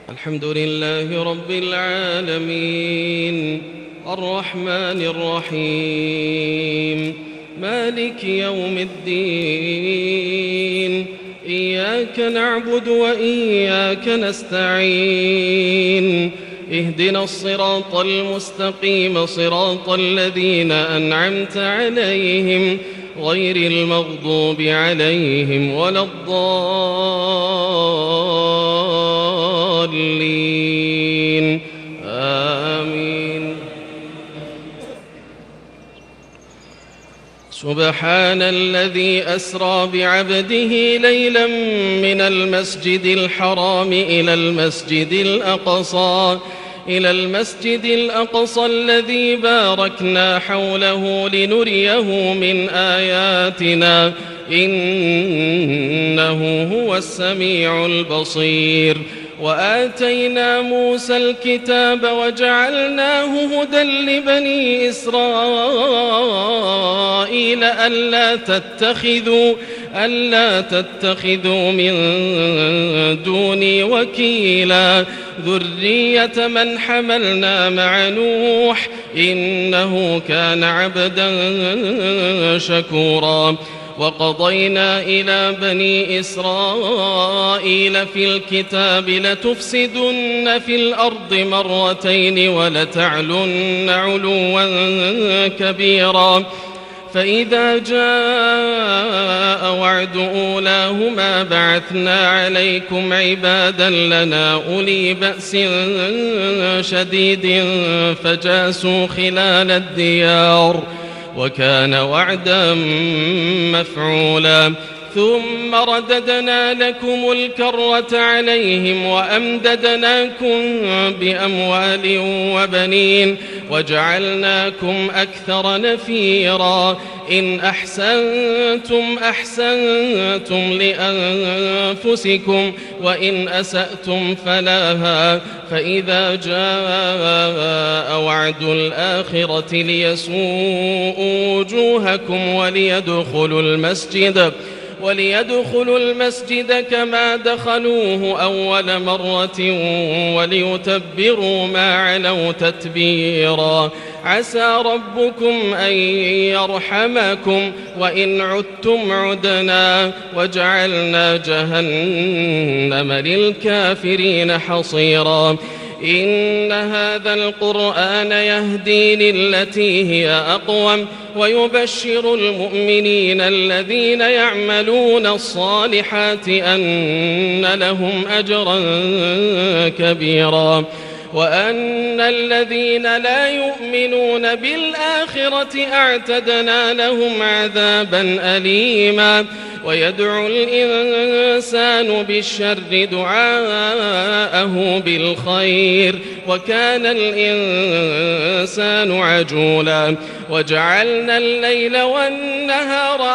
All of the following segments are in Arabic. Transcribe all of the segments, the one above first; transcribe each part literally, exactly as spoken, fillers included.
الحمد لله رب العالمين الرحمن الرحيم مالك يوم الدين إياك نعبد وإياك نستعين اهدنا الصراط المستقيم صراط الذين أنعمت عليهم غير المغضوب عليهم ولا الضالين آمين. سبحان الذي أسرى بعبده ليلا من المسجد الحرام إلى المسجد الأقصى إلى المسجد الأقصى الذي باركنا حوله لنريه من آياتنا إنه هو السميع البصير. وآتينا موسى الكتاب وجعلناه هدى لبني إسرائيل ألا تتخذوا ألا تتخذوا من دوني وكيلا ذرية من حملنا مع نوح إنه كان عبدا شكورا. وقضينا إلى بني إسرائيل في الكتاب لتفسدن في الأرض مرتين ولتعلن علوا كبيرا فإذا جاء وعد أولاهما بعثنا عليكم عبادا لنا أولي بأس شديد فجاسوا خلال الديار وكان وعدا مفعولا. ثم رددنا لكم الكرة عليهم وأمددناكم بأموال وبنين وجعلناكم أكثر نفيرا. إن أحسنتم أحسنتم لأنفسكم وإن أسأتم فلها فإذا جاء وعد الآخرة ليسوءوا وجوهكم وليدخلوا المسجد وليدخلوا المسجد كما دخلوه أول مرة وليتبروا ما علوا تتبيرا. عسى ربكم أن يرحمكم وإن عدتم عدنا وجعلنا جهنم للكافرين حصيرا. إن هذا القرآن يهدي للتي هي أقوم ويبشر المؤمنين الذين يعملون الصالحات أن لهم أجرا كبيرا وأن الذين لا يؤمنون بالآخرة أعتدنا لهم عذابا أليما. ويدعو الإنسان بالشر دعاءه بالخير وكان الإنسان عجولا. وجعلنا الليل والنهار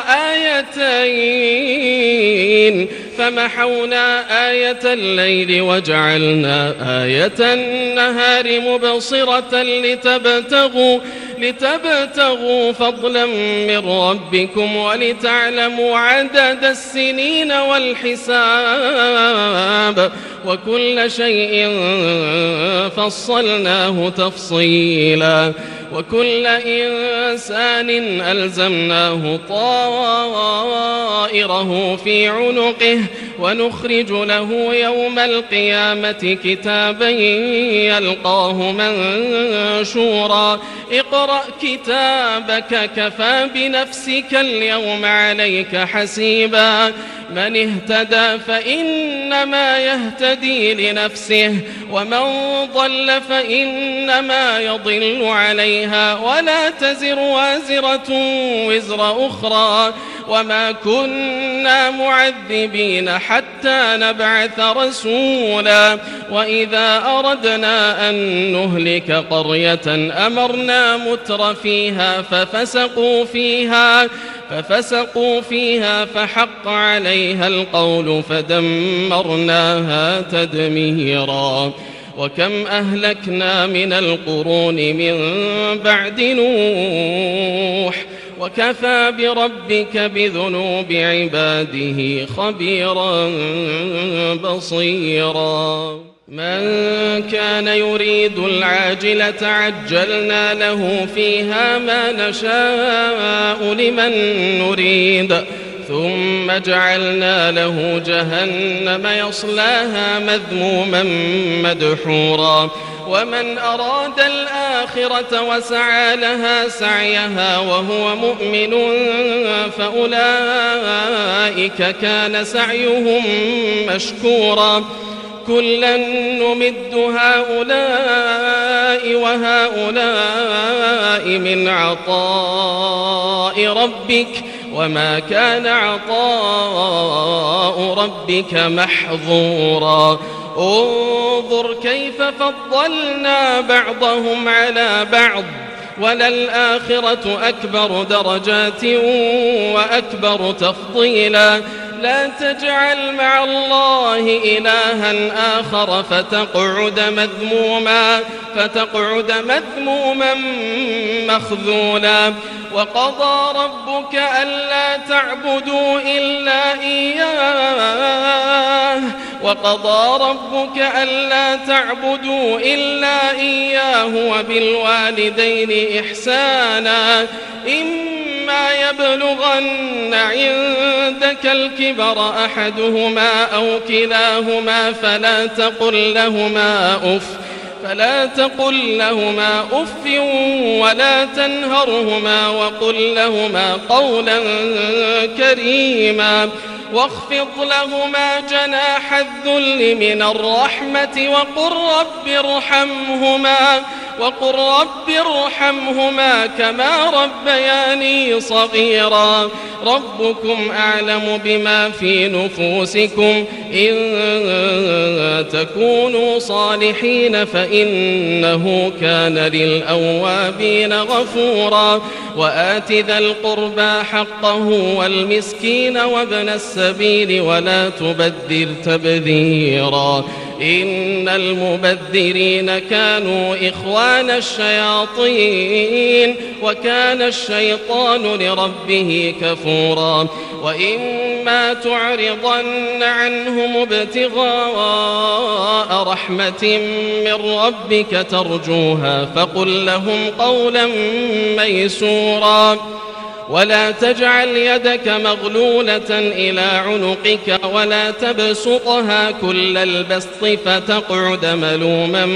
آيتين فمحونا آية الليل وجعلنا آية النهار مبصرة لتبتغوا لتبتغوا فضلا من ربكم ولتعلموا عدد السنين والحساب وكل شيء فصلناه تفصيلا. وكل إنسان ألزمناه طائره في عنقه ونخرج له يوم القيامة كتابا يلقاه منشورا. اقرأ كتابك كفى بنفسك اليوم عليك حسيبا. من اهتدى فإنما يهتدي لنفسه ومن ضل فإنما يضل عليها ولا تزر وازرة وزر أخرى وما كنا معذبين حتى نبعث رسولا. وإذا أردنا أن نهلك قرية أمرنا متر فيها ففسقوا فيها ففسقوا فيها فحق عليها القول فدمرناها تدميرا. وكم أهلكنا من القرون من بعد نوح وكفى بربك بذنوب عباده خبيرا بصيرا من كان يريد العاجلة عجلنا له فيها ما نشاء لمن نريد ثم جعلنا له جهنم يصلاها مذموما مدحورا ومن أراد الآخرة وسعى لها سعيها وهو مؤمن فأولئك كان سعيهم مشكورا كلا نمد هؤلاء وهؤلاء من عطاء ربك وما كان عطاء ربك محظورا انظر كيف فضلنا بعضهم على بعض وللآخرة أكبر درجات وأكبر تفضيلا لا تجعل مع الله إلها آخر فتقعد مذموما فتقعد مذموما مخذولا وقضى ربك ألا تعبدوا إلا إياه وقضى ربك ألا تعبدوا إلا إياه وبالوالدين إحسانا إما يبلغن عندك الكبر أحدهما أو كلاهما فلا تقل لهما أف فلا تقل لهما أف ولا تنهرهما وقل لهما قولا كريما واخفض لهما جناح الذل من الرحمة وقل رب ارحمهما وقل رب ارحمهما كما ربياني صغيرا ربكم أعلم بما في نفوسكم إن تكونوا صالحين فإنه كان للأوابين غفورا وآت ذا القربى حقه والمسكين وابن السبيل ولا تبذر تبذيرا إن المبذرين كانوا إخوان الشياطين وكان الشيطان لربه كفورا وإما تعرضن عنهم ابتغاء رحمة من ربك ترجوها فقل لهم قولا ميسورا ولا تجعل يدك مغلولة إلى عنقك ولا تبسطها كل البسط فتقعد ملوما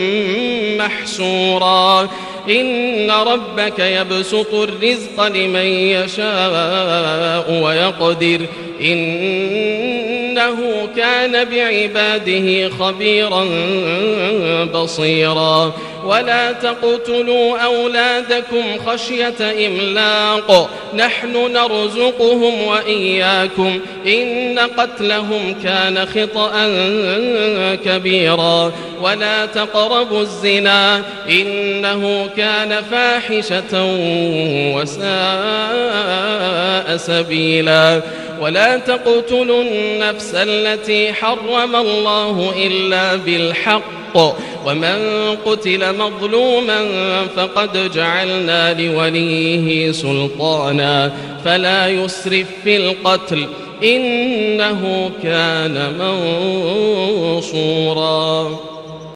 محسورا إن ربك يبسط الرزق لمن يشاء ويقدر إنه كان بعباده خبيرا بصيرا ولا تقتلوا أولادكم خشية إملاق نحن نرزقهم وإياكم إن قتلهم كان خطأ كبيرا ولا تقربوا الزنا إنه كان فاحشة وساء سبيلا ولا تقتلوا النفس التي حرم الله إلا بالحق ومن قتل مظلوما فقد جعلنا لوليه سلطانا فلا يسرف في القتل إنه كان منصورا.